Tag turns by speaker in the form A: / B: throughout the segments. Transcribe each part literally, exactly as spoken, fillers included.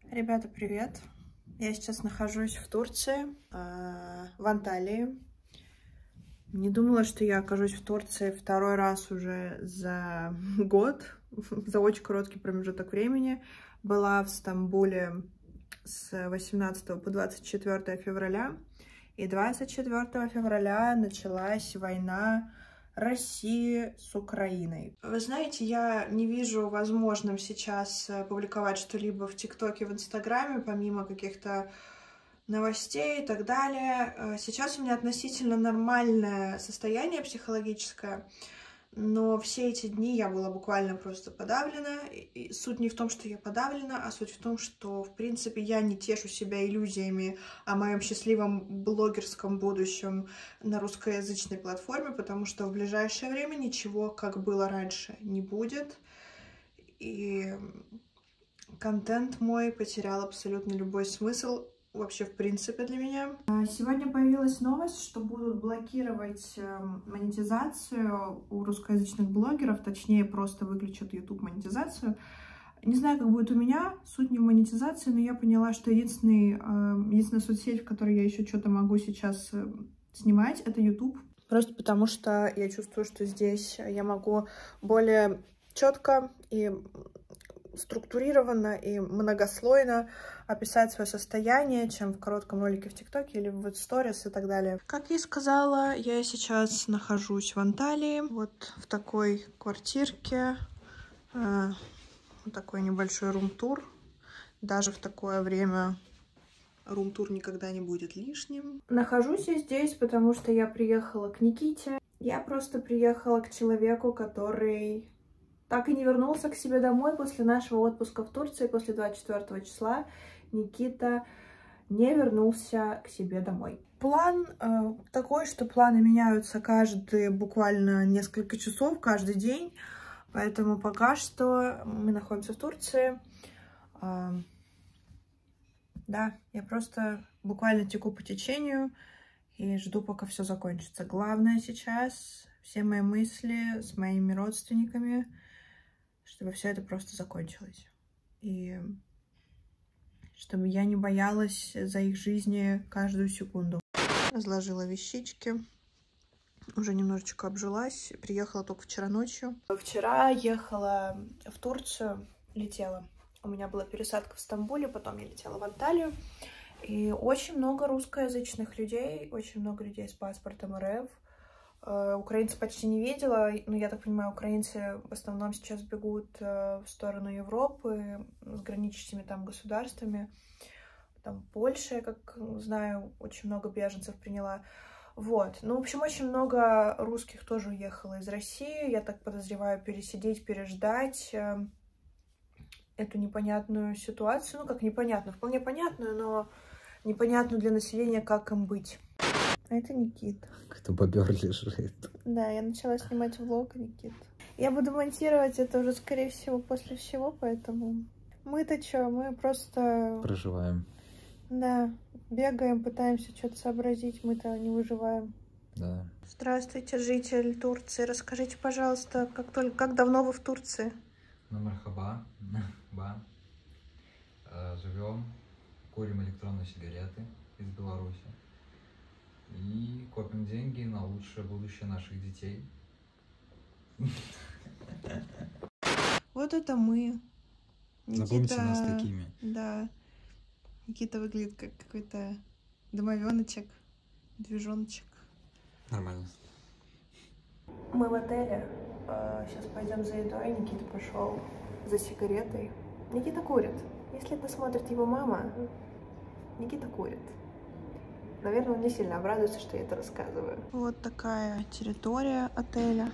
A: Ребята, привет! Я сейчас нахожусь в Турции, в Анталии. Не думала, что я окажусь в Турции второй раз уже за год, за очень короткий промежуток времени. Была в Стамбуле с восемнадцатого по двадцать четвёртое февраля. И двадцать четвёртого февраля началась война России с Украиной. Вы знаете, я не вижу возможным сейчас публиковать что-либо в ТикТоке, в Инстаграме, помимо каких-то новостей и так далее. Сейчас у меня относительно нормальное состояние психологическое, но все эти дни я была буквально просто подавлена. И суть не в том, что я подавлена, а суть в том, что, в принципе, я не тешу себя иллюзиями о моем счастливом блогерском будущем на русскоязычной платформе, потому что в ближайшее время ничего, как было раньше, не будет. И контент мой потерял абсолютно любой смысл вообще в принципе для меня. Сегодня появилась новость, что будут блокировать монетизацию у русскоязычных блогеров, точнее просто выключат YouTube монетизацию. Не знаю, как будет у меня, суть не в монетизации, но я поняла, что единственный, единственная соцсеть, в которой я еще что-то могу сейчас снимать, это YouTube. Просто потому что я чувствую, что здесь я могу более четко и структурированно и многослойно описать свое состояние, чем в коротком ролике в ТикТоке или в сторис и так далее. Как я и сказала, я сейчас нахожусь в Анталии, вот в такой квартирке, э, вот такой небольшой рум-тур. Даже в такое время рум-тур никогда не будет лишним. Нахожусь я здесь, потому что я приехала к Никите. Я просто приехала к человеку, который так и не вернулся к себе домой после нашего отпуска в Турции, после двадцать четвёртого числа. Никита не вернулся к себе домой. План э, такой, что планы меняются каждые буквально несколько часов, каждый день. Поэтому пока что мы находимся в Турции. Э, да, я просто буквально теку по течению и жду, пока все закончится. Главное сейчас все мои мысли с моими родственниками, чтобы все это просто закончилось. И чтобы я не боялась за их жизни каждую секунду. Разложила вещички. Уже немножечко обжилась. Приехала только вчера ночью. Вчера ехала в Турцию, летела. У меня была пересадка в Стамбуле, потом я летела в Анталию. И очень много русскоязычных людей, очень много людей с паспортом РФ. Украинцев почти не видела, но я так понимаю, украинцы в основном сейчас бегут в сторону Европы с граничащими там государствами. Там Польша, я как знаю, очень много беженцев приняла. Вот. Ну, в общем, очень много русских тоже уехало из России. Я так подозреваю, пересидеть, переждать эту непонятную ситуацию. Ну, как непонятную, вполне понятную, но непонятную для населения, как им быть. А это Никита.
B: Кто бобер лежит.
A: Да, я начала снимать влог, Никит. Я буду монтировать это уже, скорее всего, после всего, поэтому... Мы-то что, мы просто...
B: Проживаем.
A: Да, бегаем, пытаемся что-то сообразить, мы-то не выживаем.
B: Да.
A: Здравствуйте, житель Турции. Расскажите, пожалуйста, как, только... как давно вы в Турции?
B: Ну, мархаба. Ба. Живем, курим электронные сигареты из Беларуси. И копим деньги на лучшее будущее наших детей.
A: Вот это мы. Никита...
B: Запомните нас такими.
A: Да. Никита выглядит как какой-то домовеночек, движеночек.
B: Нормально.
A: Мы в отеле. Сейчас пойдем за едой. Никита пошел за сигаретой. Никита курит. Если это смотрит его мама, Никита курит. Наверное, он не сильно обрадуется, что я это рассказываю. Вот такая территория отеля.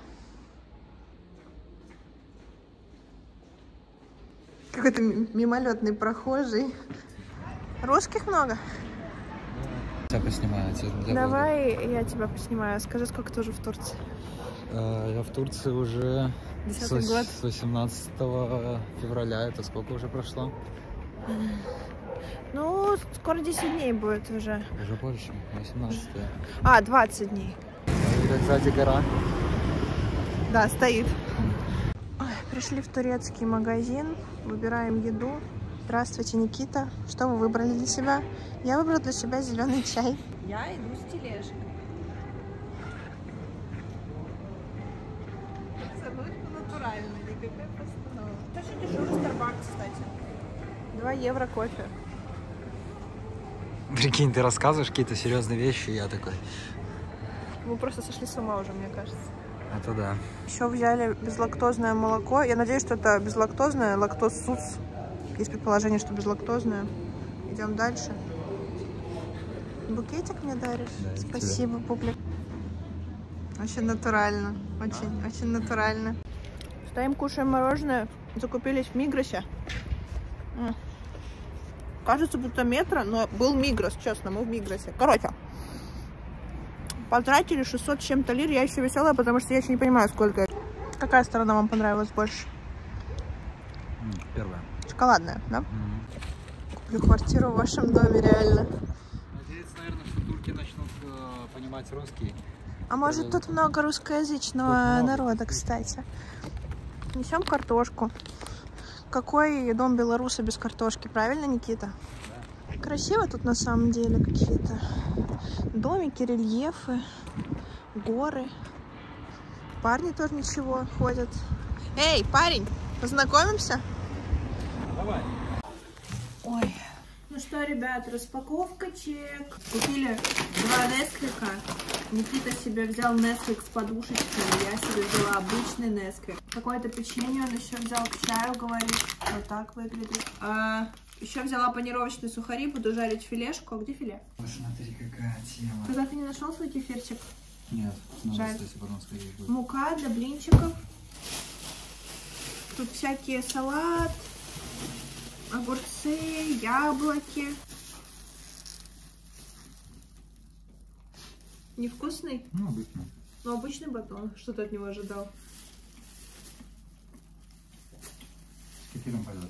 A: Какой-то мимолетный прохожий. Русских много?
B: Тебя поснимаю.
A: Давай я тебя поснимаю. Скажи, сколько ты уже в Турции?
B: Я в Турции уже
A: Десятый год.
B: С восемнадцатого февраля. Это сколько уже прошло?
A: Ну, скоро десять дней будет уже.
B: Уже больше, восемнадцатое.
A: А, двадцать дней.
B: Как сзади гора.
A: Да, стоит. Ой, пришли в турецкий магазин, выбираем еду. Здравствуйте, Никита. Что вы выбрали для себя? Я выбрала для себя зеленый чай.
C: Я иду с тележкой.
A: Абсолютно натурально, никакая постанова. Тоже дешевый Starbucks, кстати. два евро кофе.
B: Прикинь, ты рассказываешь какие-то серьезные вещи, и я такой...
A: Мы просто сошли с ума уже, мне кажется.
B: Это да.
A: Еще взяли безлактозное молоко. Я надеюсь, что это безлактозное, лактоз-сус. Есть предположение, что безлактозное. Идем дальше. Букетик мне даришь?
B: Да,
A: спасибо, публик. Очень натурально. Очень, а? очень натурально. Стоим, кушаем мороженое. Закупились в Мигросе. Кажется, будто метро, но был Мигрос, честно, мы в Мигросе. Короче, потратили шестьсот с чем-то лир. Я еще веселая, потому что я еще не понимаю, сколько это. Какая сторона вам понравилась больше?
B: Первая.
A: Шоколадная, да?
B: Mm-hmm.
A: Куплю квартиру в вашем доме, реально.
B: Надеюсь, наверное, что турки начнут э, понимать русский.
A: А может, тут много русскоязычного тут народа, много. Кстати. Несем картошку. Какой дом белоруса без картошки, правильно, Никита? Да. Красиво тут на самом деле какие-то домики, рельефы, горы. Парни тоже ничего ходят. Эй, парень, познакомимся?
B: Давай.
A: Ой. Ну что, ребят, распаковка чек. Купили два Несквика. Никита себе взял Несквик с подушечкой, я себе взяла обычный Несквик. Какое-то печенье он еще взял к чаю, говорит. Вот так выглядит. А, еще взяла панировочные сухари, буду жарить филешку. А где филе?
B: Посмотри, какая тема.
A: Когда ты не нашел свой кефирчик?
B: Нет, надо,
A: жаль.
B: Кстати, потом сходить будет.
A: Мука для блинчиков. Тут всякие салат, огурцы, яблоки. Невкусный?
B: Ну, обычно.
A: Ну, обычный батон. Что ты от него ожидал?
B: С кефиром пойдет.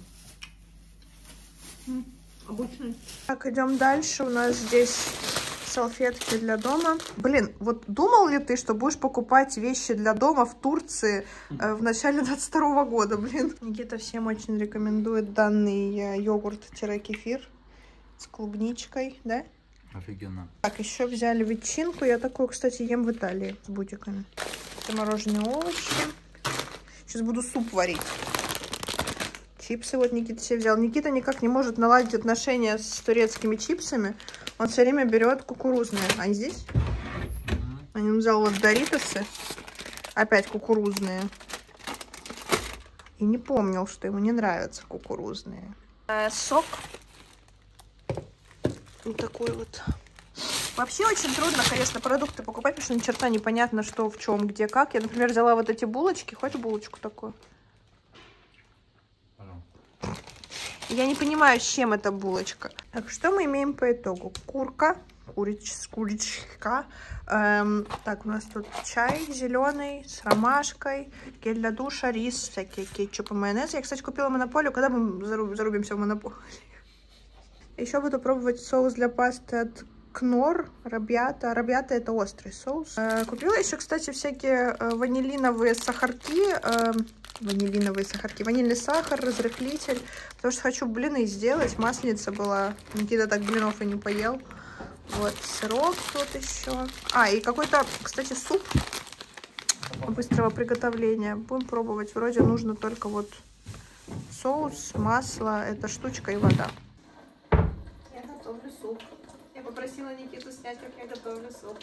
A: М, обычный. Так, идем дальше. У нас здесь салфетки для дома. Блин, вот думал ли ты, что будешь покупать вещи для дома в Турции э, в начале двадцать второго года, блин? Никита всем очень рекомендует данный э, йогурт-кефир с клубничкой, да?
B: Офигенно.
A: Так, еще взяли ветчинку. Я такую, кстати, ем в Италии с бутиками. Это мороженые овощи. Сейчас буду суп варить. Чипсы вот Никита себе взял. Никита никак не может наладить отношения с турецкими чипсами. Он все время берет кукурузные. Они здесь? Mm-hmm. Он взял вот доритосы. Опять кукурузные. И не помнил, что ему не нравятся кукурузные. А, сок. Вот такой вот. Вообще очень трудно, конечно, продукты покупать, потому что ни черта непонятно, что в чем, где, как. Я, например, взяла вот эти булочки. Хочешь булочку такую? Я не понимаю, с чем эта булочка. Так, что мы имеем по итогу? Курка, курич, курочка. Эм, так, у нас тут чай зеленый с ромашкой, гель для душа, рис, всякие кетчупы, майонез. Я, кстати, купила монополию. Когда мы зарубимся в монополию? Еще буду пробовать соус для пасты от Кнор, Рабьята. Рабьята это острый соус. Э, купила еще, кстати, всякие э, ванилиновые сахарки. Э, ванилиновые сахарки. Ванильный сахар, разрыхлитель. Потому что хочу блины сделать. Масленица была. Никита так блинов и не поел. Вот, сырок тут еще. А, и какой-то, кстати, суп быстрого приготовления. Будем пробовать. Вроде нужно только вот соус, масло, эта штучка и вода. Я готовлю суп. Я попросила Никиту снять, как я готовлю суп.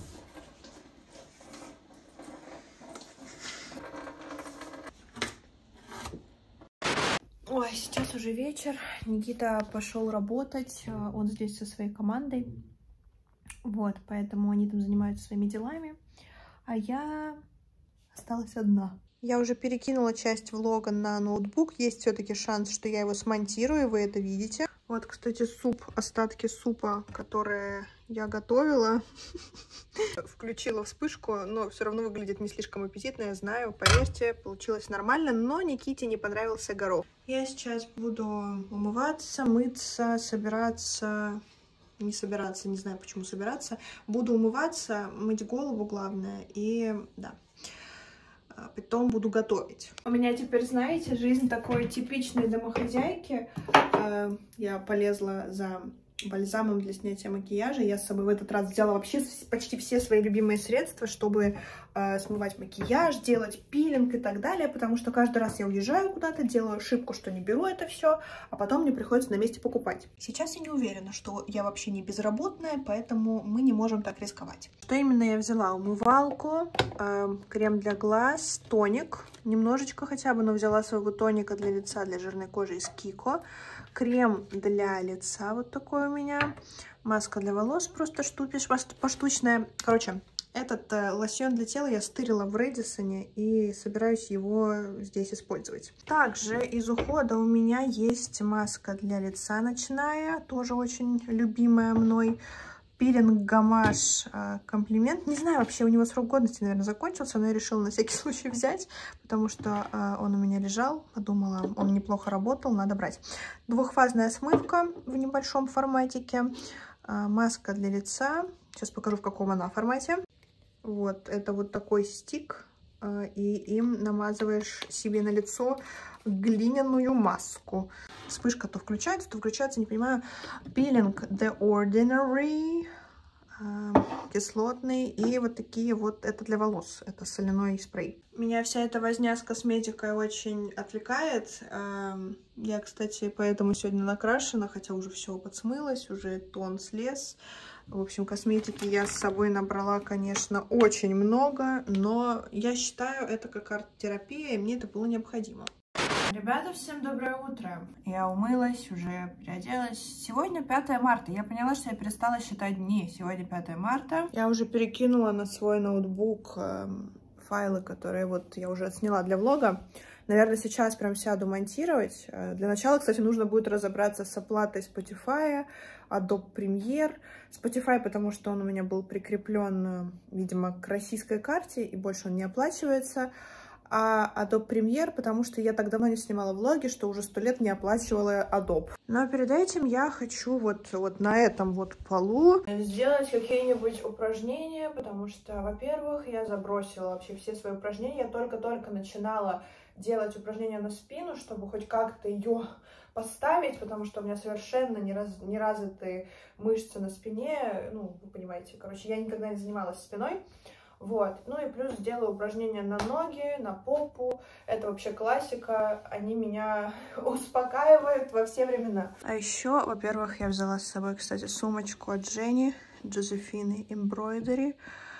A: Ой, сейчас уже вечер. Никита пошел работать. Он здесь со своей командой. Вот, поэтому они там занимаются своими делами. А я осталась одна. Я уже перекинула часть влога на ноутбук. Есть все-таки шанс, что я его смонтирую, вы это видите. Вот, кстати, суп, остатки супа, которые я готовила. Включила вспышку, но все равно выглядит не слишком аппетитно, я знаю. Поверьте, получилось нормально, но Никите не понравился горох. Я сейчас буду умываться, мыться, собираться... Не собираться, не знаю, почему собираться. Буду умываться, мыть голову, главное. И, да. потом буду готовить. У меня теперь, знаете, жизнь такой типичной домохозяйки. Я полезла за бальзамом для снятия макияжа. Я с собой в этот раз взяла вообще почти все свои любимые средства, чтобы э, смывать макияж, делать пилинг и так далее, потому что каждый раз я уезжаю куда-то, делаю ошибку, что не беру это все, а потом мне приходится на месте покупать. Сейчас я не уверена, что я вообще не безработная, поэтому мы не можем так рисковать. Что именно я взяла? Умывалку, э, крем для глаз, тоник, немножечко хотя бы, но взяла своего тоника для лица, для жирной кожи из Kiko. Крем для лица вот такой у меня. Маска для волос просто штупишь, поштучная. Короче, этот э, лосьон для тела я стырила в Редисоне и собираюсь его здесь использовать. Также из ухода у меня есть маска для лица ночная, тоже очень любимая мной. Пилинг Гамаш комплимент. Не знаю, вообще у него срок годности, наверное, закончился, но я решила на всякий случай взять, потому что э, он у меня лежал. Подумала, он неплохо работал, надо брать. Двухфазная смывка в небольшом форматике. Э, маска для лица. Сейчас покажу, в каком она формате. Вот, это вот такой стик. Э, и им намазываешь себе на лицо глиняную маску. Вспышка то включается, то включается, не понимаю. Пилинг The Ordinary, э, кислотный, и вот такие вот, это для волос, это соляной спрей. Меня вся эта возня с косметикой очень отвлекает. Э, я, кстати, поэтому сегодня накрашена, хотя уже все подсмылось, уже тон слез. В общем, косметики я с собой набрала, конечно, очень много, но я считаю, это как арт-терапия, и мне это было необходимо. Ребята, всем доброе утро. Я умылась, уже переоделась. Сегодня пятое марта. Я поняла, что я перестала считать дни. Сегодня пятое марта. Я уже перекинула на свой ноутбук э, файлы, которые вот я уже отсняла для влога. Наверное, сейчас прям сяду монтировать. Для начала, кстати, нужно будет разобраться с оплатой Spotify, Adobe Premiere. Spotify, потому что он у меня был прикреплен, видимо, к российской карте, и больше он не оплачивается. А Adobe Premiere, потому что я так давно не снимала влоги, что уже сто лет не оплачивала Adobe. Но перед этим я хочу вот, вот на этом вот полу сделать какие-нибудь упражнения, потому что, во-первых, я забросила вообще все свои упражнения. Я только-только начинала делать упражнения на спину, чтобы хоть как-то ее поставить, потому что у меня совершенно не, раз, не развиты мышцы на спине. Ну, вы понимаете, короче, я никогда не занималась спиной. Вот, ну и плюс делаю упражнения на ноги, на попу. Это вообще классика, они меня успокаивают во все времена. А еще, во-первых, я взяла с собой, кстати, сумочку от Жени, Josephine Embroidery.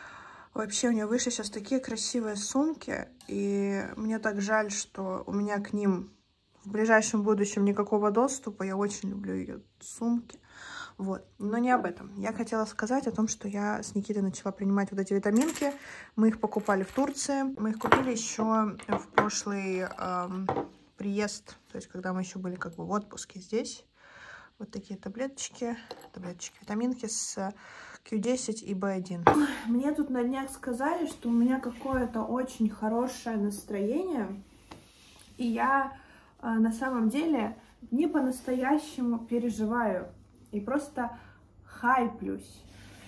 A: Вообще у нее вышли сейчас такие красивые сумки, и мне так жаль, что у меня к ним в ближайшем будущем никакого доступа. Я очень люблю ее сумки. Вот, но не об этом. Я хотела сказать о том, что я с Никитой начала принимать вот эти витаминки. Мы их покупали в Турции. Мы их купили еще в прошлый эм, приезд, то есть когда мы еще были как бы в отпуске здесь. Вот такие таблеточки, таблеточки, витаминки с Q десять и би один. Мне тут на днях сказали, что у меня какое-то очень хорошее настроение. И я э, на самом деле не по-настоящему переживаю. И просто хайплюсь.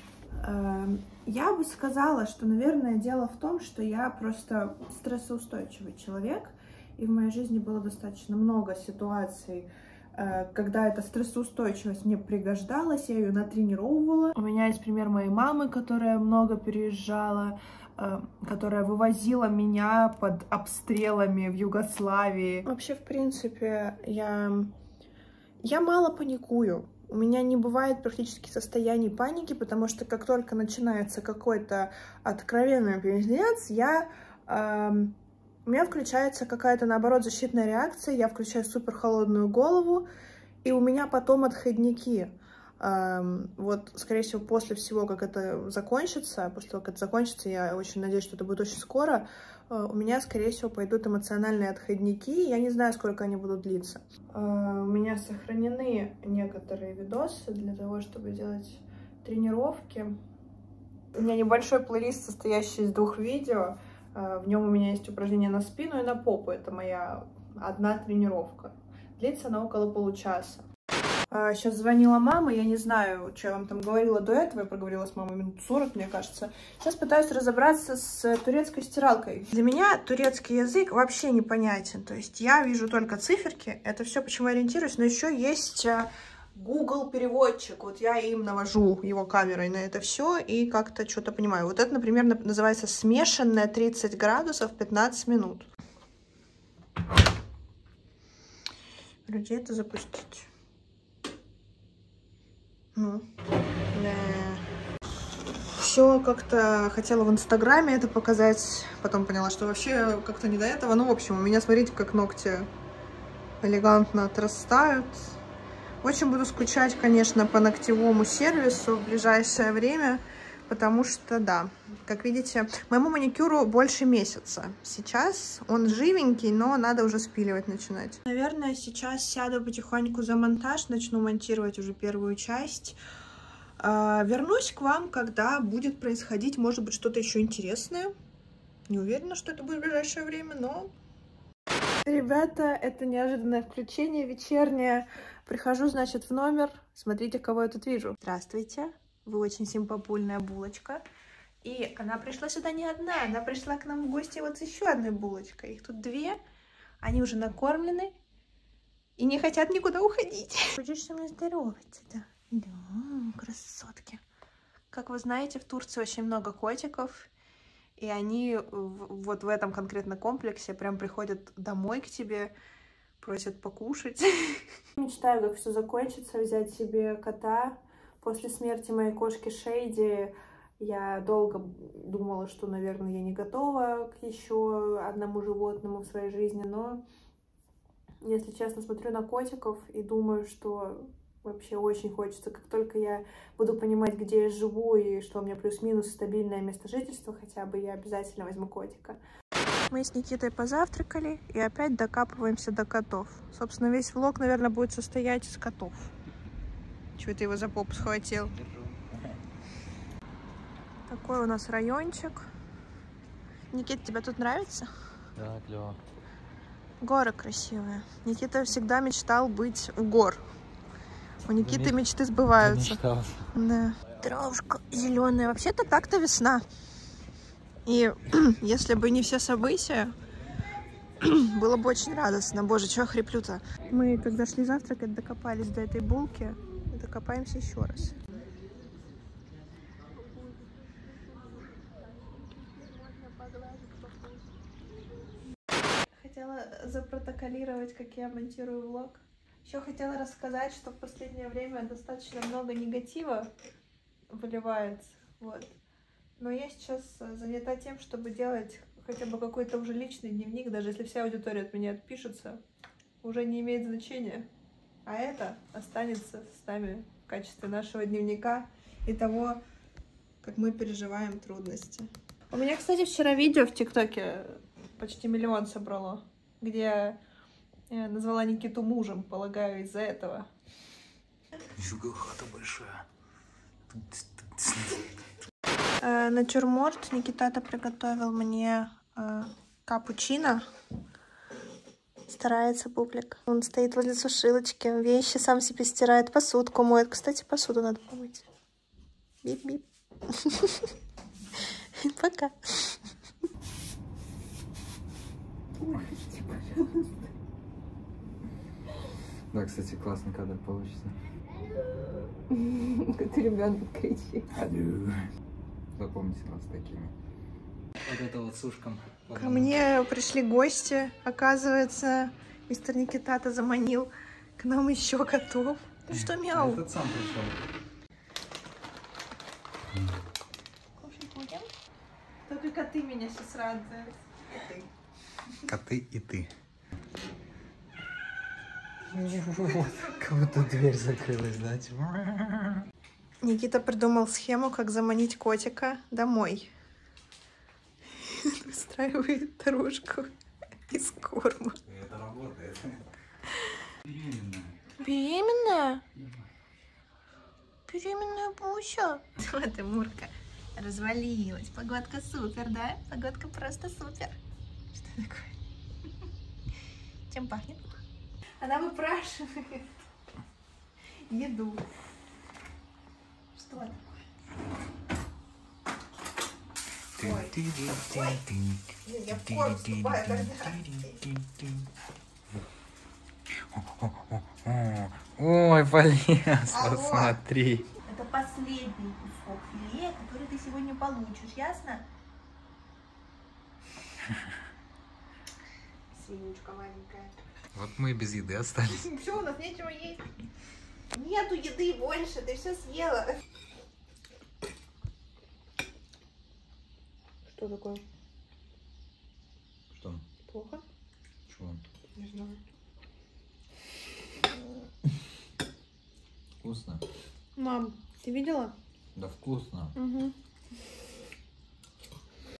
A: Я бы сказала, что, наверное, дело в том, что я просто стрессоустойчивый человек, и в моей жизни было достаточно много ситуаций, когда эта стрессоустойчивость мне пригождалась, я ее натренировывала. У меня есть пример моей мамы, которая много переезжала, которая вывозила меня под обстрелами в Югославии. Вообще, в принципе, я, я мало паникую. У меня не бывает практически состояний паники, потому что как только начинается какой-то откровенный пиздец, я, э, у меня включается какая-то, наоборот, защитная реакция, я включаю супер холодную голову, и у меня потом отходники. Э, вот, скорее всего, после всего, как это закончится, после того, как это закончится, я очень надеюсь, что это будет очень скоро, у меня, скорее всего, пойдут эмоциональные отходники. Я не знаю, сколько они будут длиться. У меня сохранены некоторые видосы для того, чтобы делать тренировки. У меня небольшой плейлист, состоящий из двух видео. В нем у меня есть упражнения на спину и на попу. Это моя одна тренировка. Длится она около получаса. Сейчас звонила мама, я не знаю, что я вам там говорила до этого, я проговорила с мамой минут сорок, мне кажется. Сейчас пытаюсь разобраться с турецкой стиралкой. Для меня турецкий язык вообще непонятен, то есть я вижу только циферки, это все, почему я ориентируюсь, но еще есть Google переводчик, вот я им навожу его камерой на это все и как-то что-то понимаю. Вот это, например, называется смешанная тридцать градусов пятнадцать минут. Где это запустить? Ну, да. Все как-то хотела в Инстаграме это показать, потом поняла, что вообще как-то не до этого. Ну, в общем, у меня, смотрите, как ногти элегантно отрастают. Очень буду скучать, конечно, по ногтевому сервису в ближайшее время, потому что, да, как видите, моему маникюру больше месяца. Сейчас он живенький, но надо уже спиливать начинать. Наверное, сейчас сяду потихоньку за монтаж, начну монтировать уже первую часть. Вернусь к вам, когда будет происходить, может быть, что-то еще интересное. Не уверена, что это будет в ближайшее время, но... Ребята, это неожиданное включение вечернее. Прихожу, значит, в номер. Смотрите, кого я тут вижу. Здравствуйте. Вы очень симпопульная булочка. И она пришла сюда не одна. Она пришла к нам в гости вот с еще одной булочкой. Их тут две. Они уже накормлены. И не хотят никуда уходить. Хочешь со мной здороваться, да? Да, красотки. Как вы знаете, в Турции очень много котиков. И они вот в этом конкретно комплексе прям приходят домой к тебе, просят покушать. Мечтаю, как все закончится, взять себе кота. После смерти моей кошки Шейди я долго думала, что, наверное, я не готова к еще одному животному в своей жизни. Но, если честно, смотрю на котиков и думаю, что... Вообще очень хочется, как только я буду понимать, где я живу и что у меня плюс-минус стабильное место жительства, хотя бы я обязательно возьму котика. Мы с Никитой позавтракали и опять докапываемся до котов. Собственно, весь влог, наверное, будет состоять из котов. Чего ты его за попу схватил? Такой у нас райончик. Никита, тебе тут нравится?
B: Да, клево.
A: Горы красивые. Никита всегда мечтал быть у гор. У Никиты да мечты сбываются. Да. Травушка зеленая. Вообще-то так-то весна. И если бы не все события, было бы очень радостно. Боже, чего хриплю-то? Мы, когда шли завтракать, докопались до этой булки. И докопаемся еще раз. Хотела запротоколировать, как я монтирую влог. Еще хотела рассказать, что в последнее время достаточно много негатива выливается, вот. Но я сейчас занята тем, чтобы делать хотя бы какой-то уже личный дневник, даже если вся аудитория от меня отпишется, уже не имеет значения. А это останется с нами в качестве нашего дневника и того, как мы переживаем трудности. У меня, кстати, вчера видео в ТикТоке почти миллион собрало, где... Я назвала Никиту мужем, полагаю, из-за этого.
B: Нифига, хата большая.
A: Э, натюрморт Никита-то приготовил мне э, капучино. Старается бублик. Он стоит возле сушилочки, вещи сам себе стирает, посудку моет. Кстати, посуду надо помыть. Бип-бип. Пока.
B: Да, кстати, классный кадр получится.
A: Как ребенок кричит.
B: Алло. Запомните нас такими. Вот это вот с ушком.
A: Ко мне пришли гости. Оказывается, мистер Никита-то заманил к нам еще котов. Ты что, мяу?
B: Этот сам пришел.
A: Кушать будем? Только коты меня сейчас радуют. И ты.
B: Коты и ты. Вот, как будто дверь закрылась, да?
A: Никита придумал схему, как заманить котика домой. Устраивает дорожку из корма.
B: Это работает. Беременная.
A: Беременная? Беременная Буся. Вот и Мурка развалилась. Погодка супер, да? Погодка просто супер. Что такое? Чем пахнет? Она выпрашивает. еду. Что такое? Ой, ой. Блин, я в корм вступаю, когда...
B: Ой, полез,
A: Алло.
B: посмотри.
A: Это последний кусок филе, который ты сегодня получишь, ясно? Свинючка маленькая.
B: Вот мы и без еды остались.
A: Все, у нас нечего есть. Нету еды больше, ты все съела. Что такое?
B: Что?
A: Плохо?
B: Чего?
A: Не знаю.
B: Вкусно?
A: Мам, ты видела?
B: Да вкусно.
A: Угу.